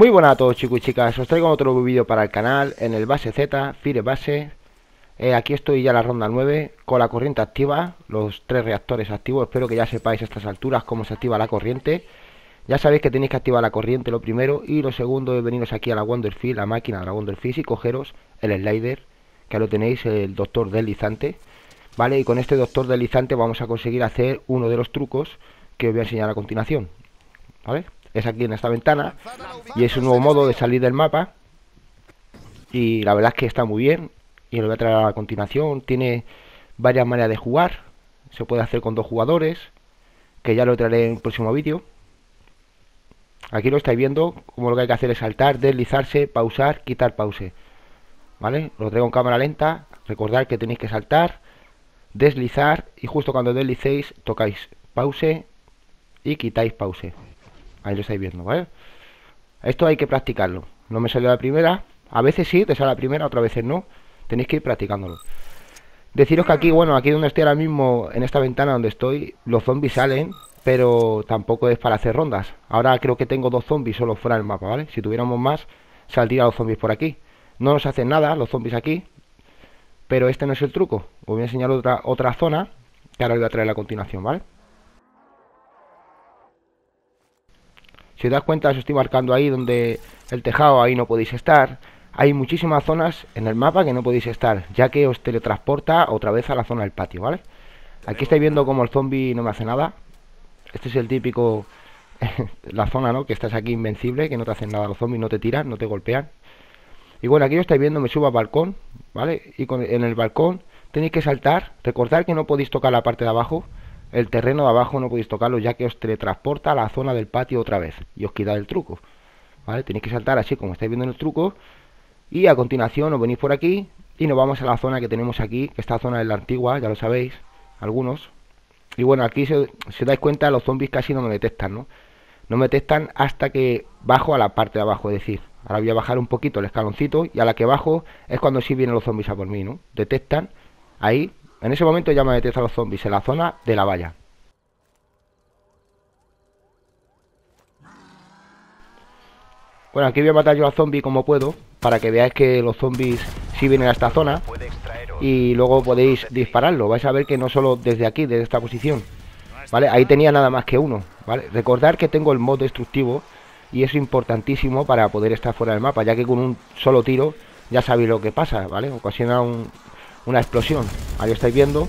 Muy buenas a todos, chicos y chicas, os traigo otro vídeo para el canal en el base Z, Fire Base. Aquí estoy ya en la ronda 9 con la corriente activa, los 3 reactores activos. Espero que ya sepáis a estas alturas cómo se activa la corriente. Ya sabéis que tenéis que activar la corriente, lo primero, y lo segundo es veniros aquí a la Wonderfield, la máquina de la Wonderfield, y cogeros el slider, que lo tenéis, el doctor deslizante, ¿vale? Y con este doctor deslizante vamos a conseguir hacer uno de los trucos que os voy a enseñar a continuación, ¿vale? Es aquí en esta ventana y es un nuevo modo de salir del mapa y la verdad es que está muy bien y lo voy a traer a continuación. Tiene varias maneras de jugar, se puede hacer con 2 jugadores, que ya lo traeré en el próximo vídeo. Aquí lo estáis viendo, como lo que hay que hacer es saltar, deslizarse, pausar, quitar pause, ¿vale? Lo traigo en cámara lenta. Recordad que tenéis que saltar, deslizar y justo cuando deslicéis tocáis pause y quitáis pause. Ahí lo estáis viendo, ¿vale? Esto hay que practicarlo. No me salió la primera. A veces sí, te sale la primera, otras veces no. Tenéis que ir practicándolo. Deciros que aquí, bueno, aquí donde estoy ahora mismo, en esta ventana donde estoy, los zombies salen, pero tampoco es para hacer rondas. Ahora creo que tengo 2 zombies solo fuera del mapa, ¿vale? Si tuviéramos más, saldrían los zombies por aquí. No nos hacen nada los zombies aquí, pero este no es el truco. Os voy a enseñar otra zona, que ahora os voy a traer a continuación, ¿vale? Si os das cuenta, os estoy marcando ahí donde el tejado, ahí no podéis estar. Hay muchísimas zonas en el mapa que no podéis estar, ya que os teletransporta otra vez a la zona del patio, ¿vale? Aquí estáis viendo como el zombie no me hace nada. Este es el típico, la zona, ¿no? Que estás aquí invencible, que no te hacen nada los zombies, no te tiran, no te golpean. Y bueno, aquí lo estáis viendo, me subo al balcón, ¿vale? Y en el balcón tenéis que saltar. Recordad que no podéis tocar la parte de abajo. El terreno de abajo no podéis tocarlo, ya que os teletransporta a la zona del patio otra vez y os quita el truco, ¿vale? Tenéis que saltar así como estáis viendo en el truco y a continuación os venís por aquí y nos vamos a la zona que tenemos aquí, que esta zona es la antigua, ya lo sabéis, algunos. Y bueno, aquí si dais cuenta, los zombies casi no me detectan, ¿no? No me detectan hasta que bajo a la parte de abajo, es decir, ahora voy a bajar un poquito el escaloncito y a la que bajo es cuando sí vienen los zombies a por mí, ¿no? Detectan ahí. En ese momento ya me detectan los zombies en la zona de la valla. Bueno, aquí voy a matar yo al zombie como puedo, para que veáis que los zombies sí vienen a esta zona. Y luego podéis dispararlo. Vais a ver que no solo desde aquí, desde esta posición, ¿vale? Ahí tenía nada más que uno, ¿vale? Recordad que tengo el mod destructivo y es importantísimo para poder estar fuera del mapa, ya que con un solo tiro ya sabéis lo que pasa, ¿vale? Ocasiona una explosión. Ahí lo estáis viendo.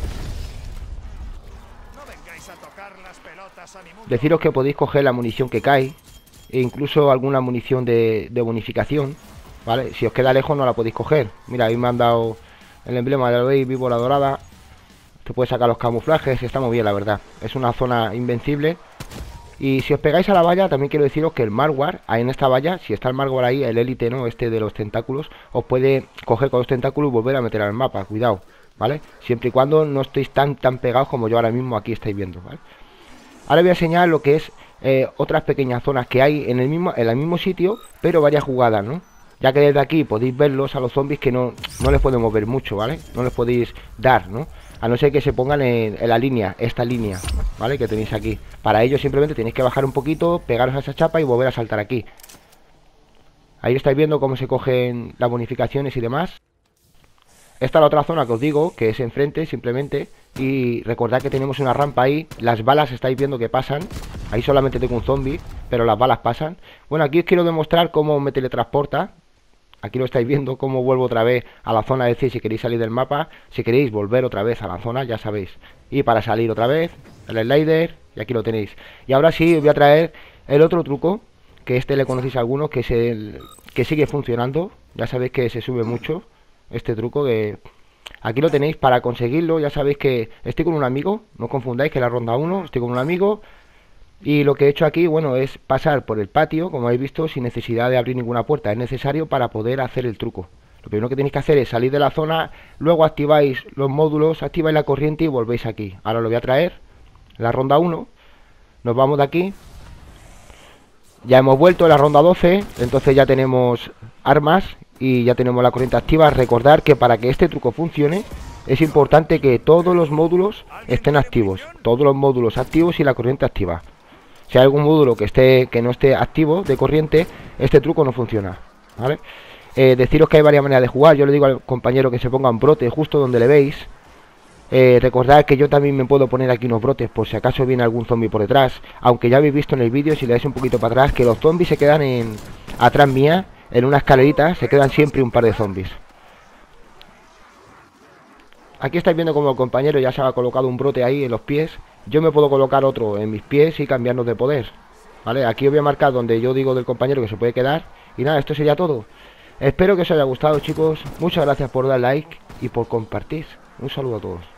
Deciros que podéis coger la munición que cae e incluso alguna munición de bonificación, ¿vale? Si os queda lejos no la podéis coger. Mira, ahí me han dado el emblema de la Baby víbora dorada. Te puedes sacar los camuflajes, está muy bien, la verdad. Es una zona invencible. Y si os pegáis a la valla, también quiero deciros que el Marwar, ahí en esta valla, si está el Marwar ahí, el élite, ¿no? Este de los tentáculos, os puede coger con los tentáculos y volver a meter al mapa. Cuidado, ¿vale? Siempre y cuando no estéis tan pegados como yo ahora mismo aquí estáis viendo, ¿vale? Ahora voy a enseñar lo que es otras pequeñas zonas que hay en el mismo sitio, pero varias jugadas, ¿no? Ya que desde aquí podéis verlos a los zombies que no les podemos ver mucho, ¿vale? No les podéis dar, ¿no? A no ser que se pongan en la línea, esta línea, ¿vale? Que tenéis aquí. Para ello simplemente tenéis que bajar un poquito, pegaros a esa chapa y volver a saltar aquí. Ahí estáis viendo cómo se cogen las bonificaciones y demás. Esta es la otra zona que os digo, que es enfrente simplemente. Y recordad que tenemos una rampa ahí. Las balas estáis viendo que pasan. Ahí solamente tengo un zombie, pero las balas pasan. Bueno, aquí os quiero demostrar cómo me teletransporta. Aquí lo estáis viendo, cómo vuelvo otra vez a la zona. Es decir, si queréis salir del mapa, si queréis volver otra vez a la zona, ya sabéis. Y para salir otra vez, el slider, y aquí lo tenéis. Y ahora sí, os voy a traer el otro truco, que este le conocéis a algunos, que es el que sigue funcionando. Ya sabéis que se sube mucho este truco, que aquí lo tenéis. Para conseguirlo, ya sabéis que estoy con un amigo, no os confundáis que la ronda 1, estoy con un amigo. Y lo que he hecho aquí, bueno, es pasar por el patio, como habéis visto, sin necesidad de abrir ninguna puerta. Es necesario para poder hacer el truco. Lo primero que tenéis que hacer es salir de la zona, luego activáis los módulos, activáis la corriente y volvéis aquí. Ahora lo voy a traer, la ronda 1, nos vamos de aquí. Ya hemos vuelto a la ronda 12, entonces ya tenemos armas y ya tenemos la corriente activa. Recordad que para que este truco funcione, es importante que todos los módulos estén activos. Todos los módulos activos y la corriente activa. Si hay algún módulo que no esté activo de corriente, este truco no funciona, ¿vale? Deciros que hay varias maneras de jugar. Yo le digo al compañero que se ponga un brote justo donde le veis. Recordad que yo también me puedo poner aquí unos brotes por si acaso viene algún zombie por detrás. Aunque ya habéis visto en el vídeo, si le dais un poquito para atrás, que los zombies se quedan atrás mía, en una escalerita, se quedan siempre un par de zombies. Aquí estáis viendo como el compañero ya se ha colocado un brote ahí en los pies. Yo me puedo colocar otro en mis pies y cambiarnos de poder, ¿vale? Aquí os voy a marcar donde yo digo del compañero que se puede quedar. Y nada, esto sería todo. Espero que os haya gustado, chicos. Muchas gracias por dar like y por compartir. Un saludo a todos.